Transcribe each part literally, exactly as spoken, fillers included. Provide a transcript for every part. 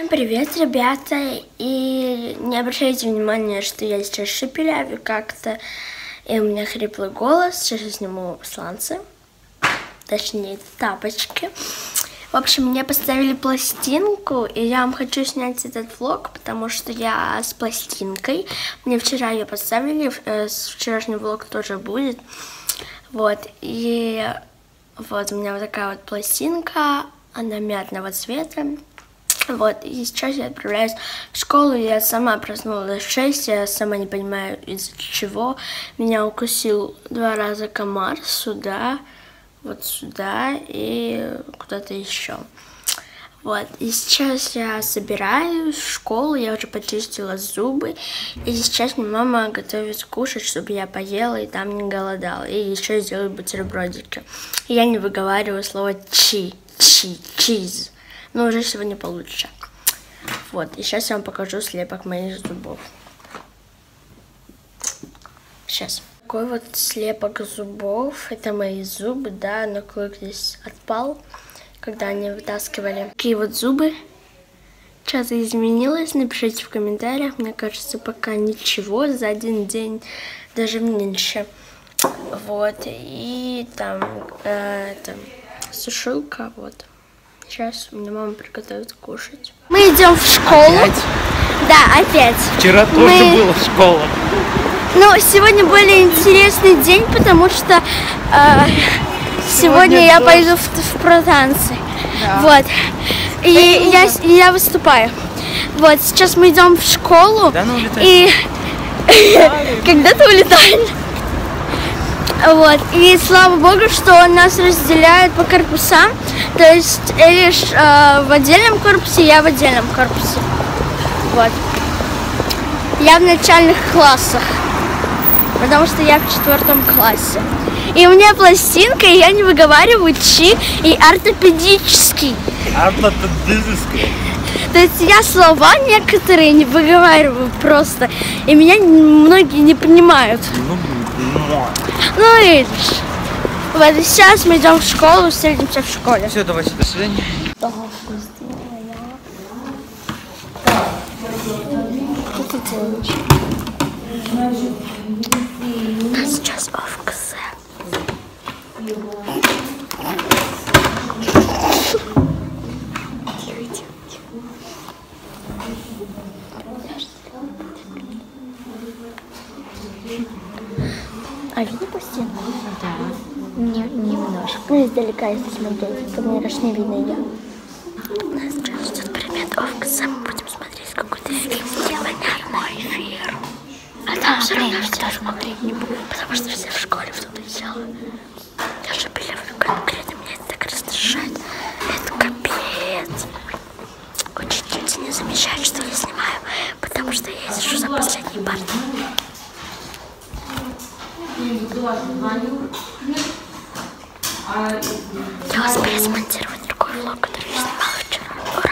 привет, ребята, и не обращайте внимания, что я сейчас шепелявю как-то, и у меня хриплый голос. Сейчас я сниму сланцы, точнее тапочки. В общем, мне поставили пластинку, и я вам хочу снять этот влог, потому что я с пластинкой. Мне вчера ее поставили, вчерашний влог тоже будет. Вот, и вот у меня вот такая вот пластинка, она мятного цвета. Вот, и сейчас я отправляюсь в школу. Я сама проснулась в шесть, я сама не понимаю, из-за чего. Меня укусил два раза комар сюда, вот сюда и куда-то еще. Вот, и сейчас я собираюсь в школу, я уже почистила зубы. И сейчас мне мама готовит кушать, чтобы я поела и там не голодала. И еще сделаю бутербродики. И я не выговариваю слово чи, чи, чиз. Но уже сегодня получше. Вот, и сейчас я вам покажу слепок моих зубов. Сейчас. Такой вот слепок зубов. Это мои зубы, да, но клык здесь отпал, когда они вытаскивали. Такие вот зубы. Что-то изменилось, напишите в комментариях. Мне кажется, пока ничего, за один день даже меньше. Вот, и там, э, там сушилка, вот. Сейчас мне мама приготовит кушать. Мы идем в школу. Опять? Да, опять. Вчера тоже Мы... была школа. Но сегодня более интересный день, потому что э, сегодня, сегодня я дождь. пойду в, в протанцы. Да. Вот. И я, я выступаю. Вот, сейчас мы идем в школу. Да, ну улетай. И когда-то улетаем. Вот, и слава богу, что нас разделяют по корпусам, то есть Элиш э, в отдельном корпусе, я в отдельном корпусе. Вот. Я в начальных классах, потому что я в четвертом классе. И у меня пластинка, и я не выговариваю чи и ортопедический. Ортопедический. То есть я слова некоторые не выговариваю просто, и меня многие не понимают. Ну видишь. Вот и сейчас мы идем в школу, встретимся в школе. Все, давайте, до свидания. У нас сейчас ОФКС. А видно пластину? Да. Не, немножко. Ну, издалека, если смотреть, то мне кажется, не видно ее. У нас сейчас ждет предмет ОФКС. Мы будем смотреть какой-то фильм. Сделать прямой эфир. А там все равно все смотреть не буду. Потому что все в школе в том-то и дело. Я же белеваю конкретно, меня это так раздражает. Это капец. Учительница не замечает, что я снимаю, потому что я сижу за последней партой. Я успею смонтировать другой влог, который я снимала вчера. Ура!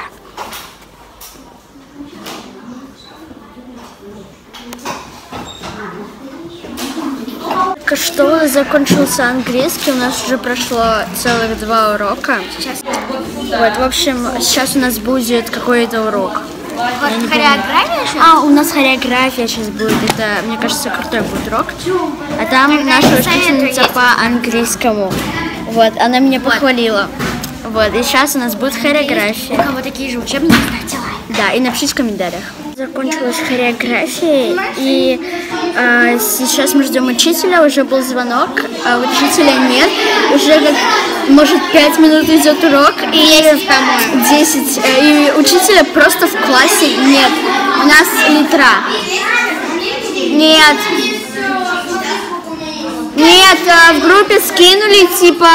Только что закончился английский, у нас уже прошло целых два урока. Сейчас. Вот, в общем, сейчас у нас будет какой-то урок. Вот хореография сейчас? А, у нас хореография сейчас будет. Это, мне кажется, крутой будет урок. А там тогда наша учительница по английскому. Вот, она меня вот похвалила. Вот, и сейчас у нас будет хореография. У кого такие же учебники, ставьте лайк. Да, и напишите в комментариях. Закончилась хореография, и э, сейчас мы ждем учителя. Уже был звонок, а учителя нет. Уже как, может, пять минут идет урок. И десять. И учителя просто в классе нет. У нас литра. Нет. Нет, в группе скинули, типа...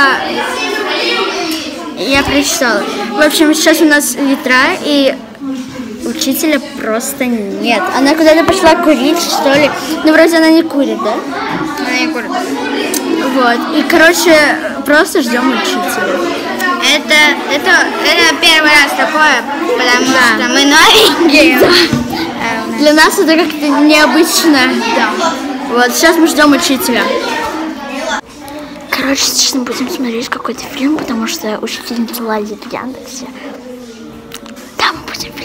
Я прочитала. В общем, сейчас у нас литра, и учителя просто нет. Она куда-то пошла курить, что ли. Ну, вроде она не курит, да? Она не курит. Вот. И, короче, просто ждем учителя. Это, это, это первый раз такое, потому да. что мы новенькие. Да. Для нас это как-то необычно. Да. Вот, сейчас мы ждем учителя. Короче, сейчас мы будем смотреть какой-то фильм, потому что учительница лазит в Яндексе. Да, мы будем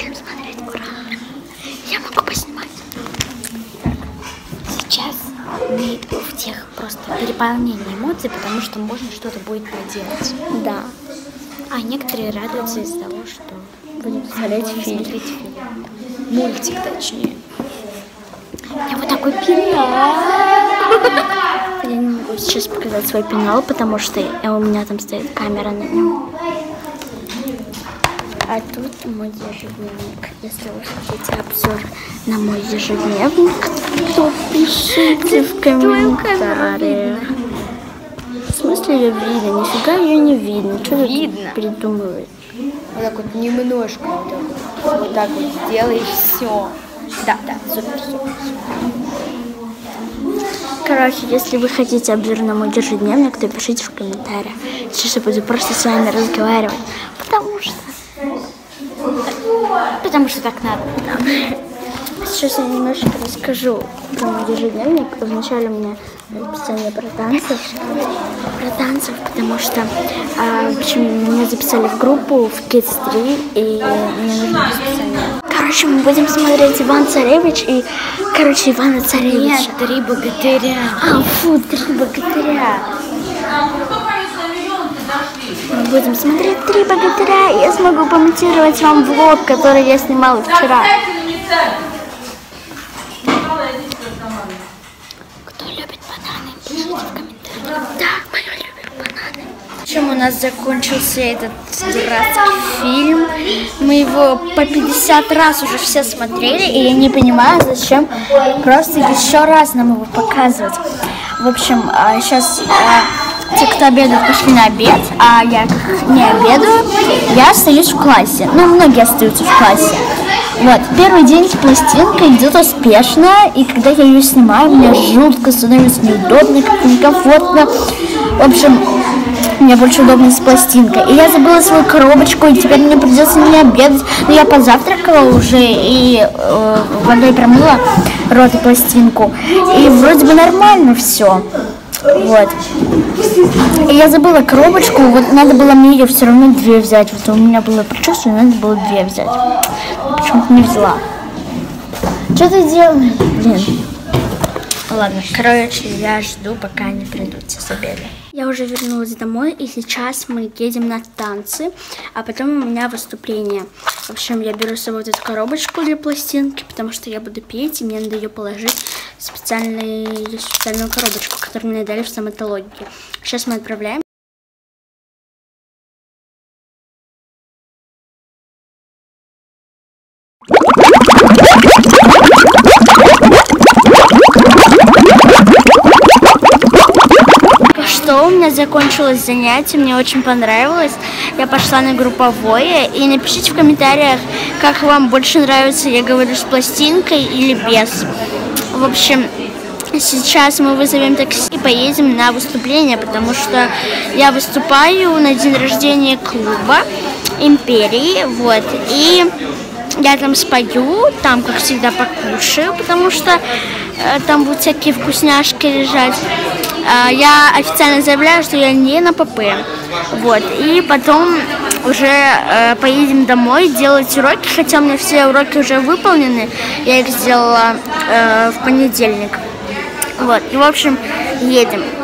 переполнение эмоций, потому что можно что-то будет поделать. Да. А некоторые радуются из-за того, что Будем смотреть фильм. смотреть фильм. Мультик, точнее. Я вот такой пенал. Я не могу сейчас показать свой пенал, потому что у меня там стоит камера на нем. А тут мой ежедневник. Если вы хотите обзор на мой ежедневник, то пишите в комментариях. В смысле ее видно? Нифига ее не видно. Что Видно. ты придумываешь? Вот так вот немножко вот так вот, вот, так вот сделаешь, все. Да, да, супер, супер. Короче, если вы хотите обзор на мой ежедневник, то пишите в комментариях. Сейчас я буду просто с вами разговаривать, потому что... Потому что так надо. Сейчас я немножко расскажу про мой ежедневник. Вначале у меня расписание про танцев. Про танцев, потому что а, в общем, меня записали в группу в Kids три, и мне нужно расписание. Короче, мы будем смотреть Иван Царевич и, короче, Ивана Царевича. Нет, три богатыря. А, фу, три богатыря. Мы будем смотреть три богатыря, и я смогу комментировать вам влог, который я снимала вчера. Кто любит бананы, пишите в комментариях. Да, мы любим бананы. В общем, у нас закончился этот дурацкий фильм. Мы его по пятьдесят раз уже все смотрели, и я не понимаю, зачем просто еще раз нам его показывать. В общем, сейчас те, кто обедает, пошли на обед, а я как не обедаю, я остаюсь в классе. Ну, многие остаются в классе. Вот, первый день с пластинкой идет успешно, и когда я ее снимаю, мне жутко становится неудобно, как-то некомфортно. В общем, мне больше удобно с пластинкой. И я забыла свою коробочку, и теперь мне придется не обедать. Но я позавтракала уже и э, водой промыла рот и пластинку. И вроде бы нормально все. Вот. И я забыла коробочку, вот надо было мне ее все равно две взять. Вот у меня было предчувствие, надо было две взять. Почему-то не взяла. Что ты делаешь? Блин. Ладно, короче, я жду, пока они придут с обеда. Я уже вернулась домой, и сейчас мы едем на танцы, а потом у меня выступление. В общем, я беру с собой вот эту коробочку для пластинки, потому что я буду петь, и мне надо ее положить в специальный, специальную коробочку, которую мне дали в стоматологии. Сейчас мы отправляем. Что у меня закончилось занятие, мне очень понравилось. Я пошла на групповое, и напишите в комментариях, как вам больше нравится, я говорю с пластинкой или без. В общем, сейчас мы вызовем такси и поедем на выступление, потому что я выступаю на день рождения клуба Империи, вот, и я там спою, там, как всегда, покушаю, потому что э, там будут всякие вкусняшки лежать. Э, я официально заявляю, что я не на ПП. Вот, и потом уже э, поедем домой делать уроки, хотя у меня все уроки уже выполнены, я их сделала э, в понедельник. Вот, и, в общем, едем.